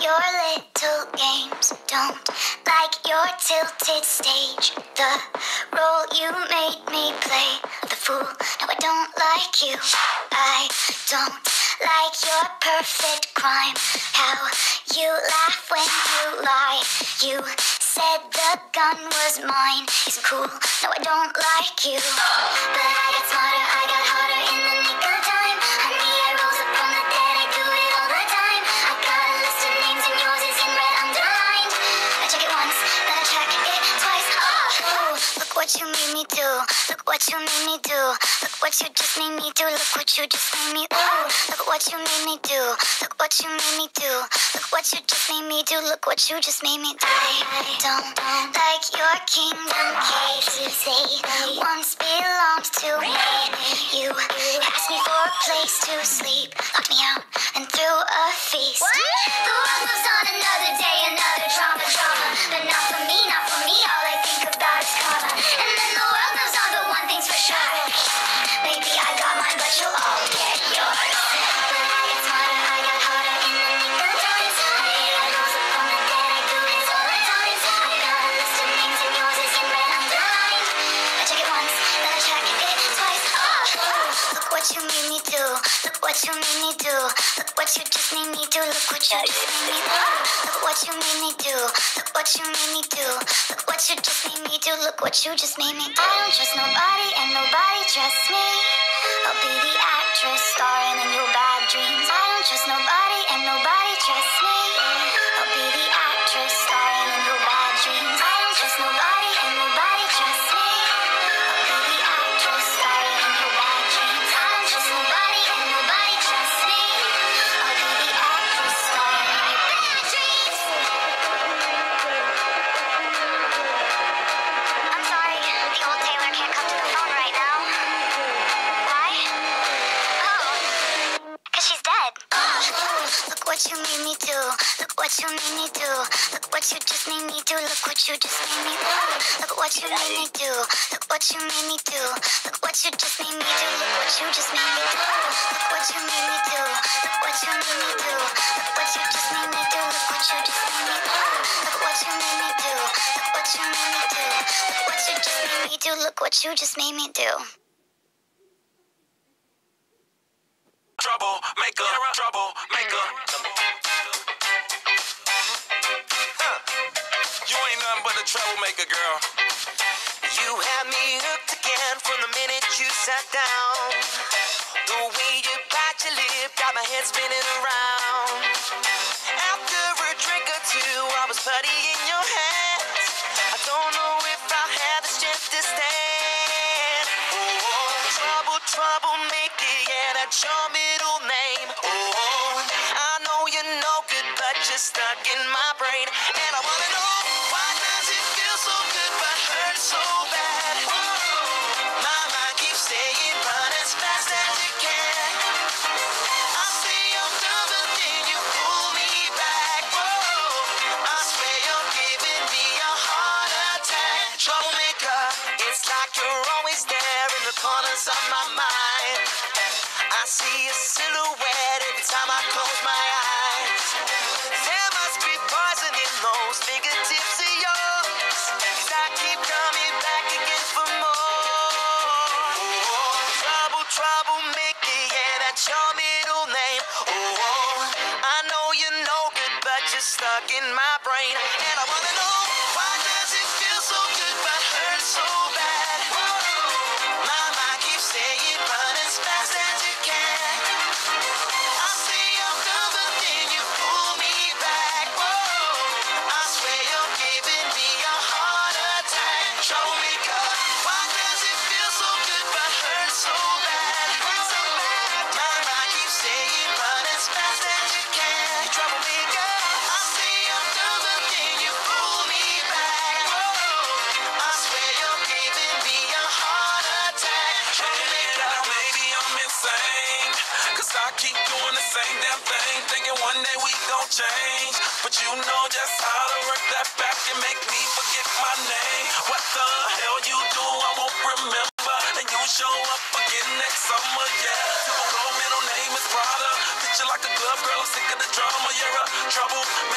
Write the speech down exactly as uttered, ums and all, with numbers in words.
your little games, don't like your tilted stage. The role you made me play, the fool, no I don't like you. I don't like your perfect crime, how you laugh when you lie. You said the gun was mine, isn't cool, no I don't like you. But I got smarter, I got harder in the nick of time. Honey, I rose up from the dead, I do it all the time. I got a list of names and yours is in red underlined. I check it once, then I check it twice. Oh, look what you made me do, look what you made me do. Look what you just made me do, look what you just made me do. Look what you made me do, look what you made me do. Look what you just made me do, look what you just made me do. I don't like your kingdom keys. You say once belonged to me. You asked me for a place to sleep, locked me out and threw a feast. What? The world moves on another day, another drama, drama. But not for me, not for me, all I think about is karma. And then the world moves on, but one thing's for sure. Maybe I got mine, but you'll all get yours. But I got smarter, I got harder in the nick of time. Hey, I rose up from the dead, I do this all the time. I got a list of names and yours is in red underlined. I check it once, then I check it twice. Oh, look what you made me do, look what you made me do. Look what you just made me do, look what you just made me do. Look what you made me do, look what you made me do. Look what you just made me do, look what you just made me do. I don't trust nobody and nobody trusts me. I'll be the actress starring in your bad dreams. I don't trust nobody and nobody trusts me. I'll be the actress starring in your bad dreams. I don't trust nobody and nobody trusts me. I'll be the actress starring in your bad dreams. I don't trust nobody and nobody trusts me. I'll be the actress starring in your bad dreams. I'm sorry, the old Taylor can't come to the phone right now. Why? Oh, cause she's dead. Oh, look what you made me do, look what you made me do. Look what you just made me do, look what you just made me do. Look what you made me do, look what you made me do. Look what you just made me do, look what you just made me do. Look what you made me do, look what you made me do. Look what you just made me do, look what you just made me do. Look what you made me do, look what you made me do. Look what you just made me do, look what you just made me do. Trouble maker, trouble maker. Huh. You ain't nothing but a troublemaker, girl. You had me hooked again from the minute you sat down. The way you bite your lip got my head spinning around. After a drink or two, I was putty in your hands. I don't know if I had the strength to stand. Oh, trouble, troublemaker, yeah, that's your middle name. Oh, I know you're no good, but you're stuck in my brain. And I wanna know, why does it feel so good but hurt so bad? My mind keeps saying run as fast as you can. I say I'm done, but then you pull me back. Whoa, I swear you're giving me a heart attack. Troublemaker, it's like you're always there in the corners of my mind. I see a silhouette every time I close my eyes. There must be poison in those fingertips of yours, 'cause I keep coming back again for more. Oh, trouble, troublemaker, yeah, that's your middle name. Oh, I know you're no good, but you're stuck in my brain. And I wanna know, why does it feel so good but hurt so bad? My mind keeps saying run as fast as you can. I say I'm done, but then you pull me back. Whoa, I swear you're giving me a heart attack. Troublemaker, why does it feel so good but hurt so bad? My mind keeps saying run as fast as you can. Troublemaker, I say I'm done, but then you pull me back. Whoa, I swear you're giving me a heart attack. Troublemaker. Now maybe I'm insane, 'cause I keep doing the same damn thing, thinking one day we gon' change. But you know just how to work that back and make me forget my name. What the hell you do, I won't remember. And you show up again next summer, yeah. Typical middle name is Prada. Picture like a glove girl, I'm sick of the drama. You're a trouble